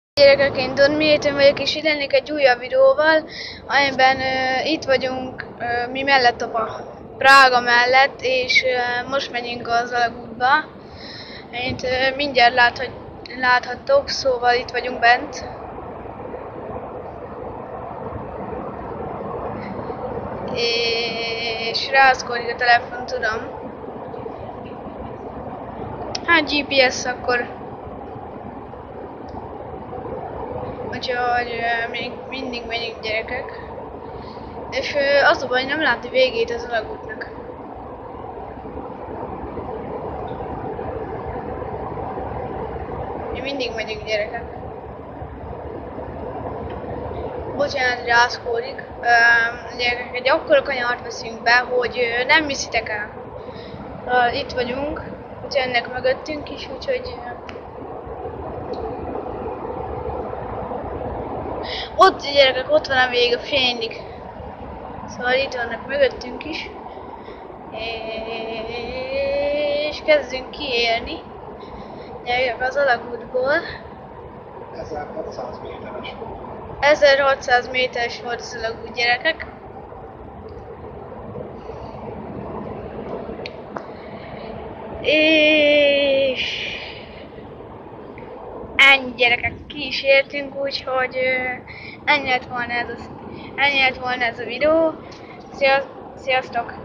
Gyerekek, én Donmiéten vagyok, és ide egy újabb videóval, amiben itt vagyunk mi mellett a Prága mellett, és most megyünk az alagútba. Mint mindjárt láthattok, szóval itt vagyunk bent. És rászkodik a telefon, tudom. Hát GPS akkor. Úgyhogy még mindig megyünk, gyerekek. És az a baj, nem látni végét az alagútnak. Mi mindig megyünk, gyerekek. Bocsánat, rászkódik. Gyerekek, egy akkora kanyart veszünk be, hogy nem hiszitek el. Itt vagyunk, úgyhogy ennek mögöttünk is, úgyhogy... Ott, gyerekek, ott van a vég, a fénylik. Szóval itt vannak mögöttünk is. És kezdünk kiérni. Gyerekek, az alagútból. 1600 méteres. 1600 méteres volt az alagút, gyerekek. És ennyi, gyerekek, ki is értünk, úgyhogy ennyi lett volna ez a videó. Sziasztok!